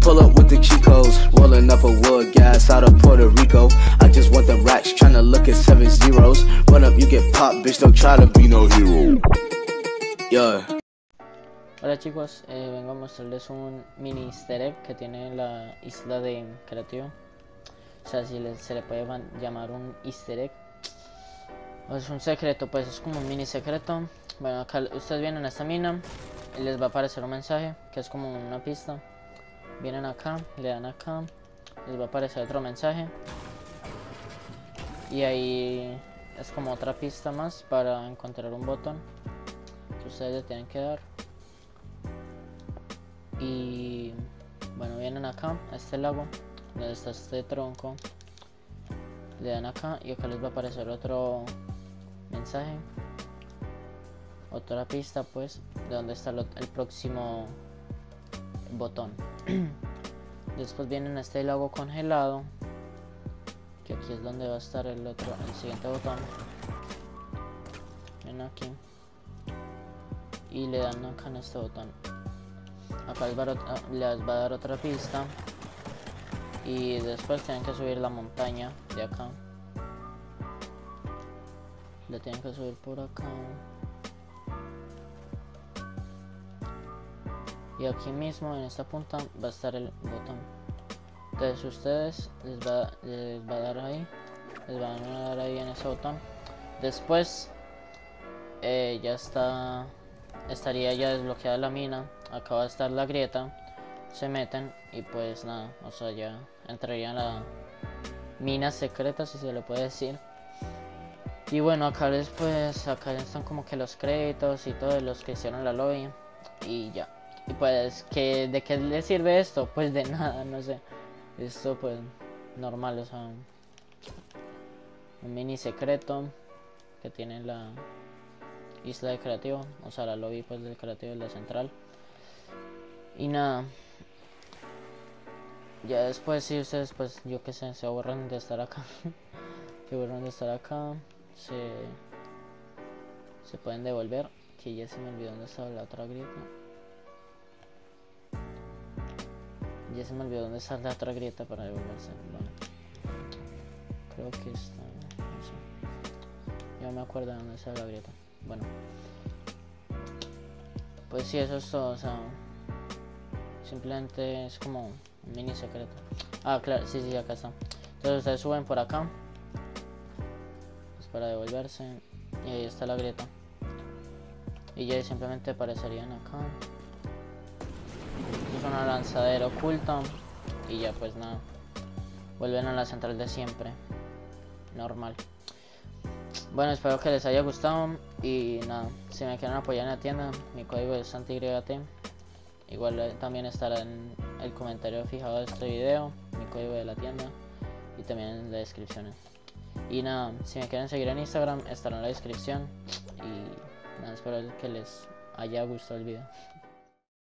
Pull up with the Chicos, rolling up a wood gas out of Puerto Rico. I just want the racks, tryna look at 7 zeros. Run up, you get popped, bitch, don't try to be no hero. Yeah. Hola chicos, vengo a mostrarles un mini easter egg que tiene la isla de Creativo. O sea, si se le puede llamar un easter egg. O es un secreto, pues es como un mini secreto. Bueno, acá ustedes vienen a esta mina y les va a aparecer un mensaje que es como una pista. Vienen acá, le dan acá, les va a aparecer otro mensaje. Y ahí es como otra pista más para encontrar un botón que ustedes le tienen que dar. Y bueno, vienen acá a este lago donde está este tronco, le dan acá y acá les va a aparecer otro mensaje, otra pista pues de donde está el próximo botón. Después vienen a este lago congelado, que aquí es donde va a estar el siguiente botón. Vienen aquí y le dan acá en este botón. Acá les va a dar otra pista y después tienen que subir la montaña de acá. Le tienen que subir por acá. Y aquí mismo en esta punta va a estar el botón. Entonces ustedes les va a dar ahí. Les van a dar ahí en ese botón. Después ya estaría ya desbloqueada la mina. Acá va a estar la grieta. Se meten y pues nada, o sea, ya entrarían a la mina secreta, si se le puede decir. Y bueno, acá después, acá están como que los créditos y todos los que hicieron la lobby. Y ya. Y pues, ¿de qué le sirve esto? Pues de nada, no sé. Esto pues normal, o sea, un mini secreto que tiene la isla de Creativo, o sea, la lobby pues del Creativo de la central. Y nada. Ya después si ustedes pues yo que sé, se aburren de estar acá. Se aburren de estar acá. Se pueden devolver. Que ya se me olvidó dónde estaba la otra grieta. Ya se me olvidó dónde está la otra grieta para devolverse. Bueno, creo que está, no sé. Ya me acuerdo de dónde está la grieta. Bueno, pues sí, eso es todo, o sea, simplemente es como un mini secreto. Ah, claro, sí, acá está. Entonces ustedes suben por acá, pues para devolverse, y ahí está la grieta. Y ya simplemente aparecerían acá. Es una lanzadera oculta. Y ya pues nada, vuelven a la central de siempre. Normal. Bueno, espero que les haya gustado. Y nada, si me quieren apoyar en la tienda, mi código es SantiYT. Igual también estará en el comentario fijado de este video, mi código de la tienda, y también en la descripción. Y nada, si me quieren seguir en Instagram, estará en la descripción. Y nada, espero que les haya gustado el video.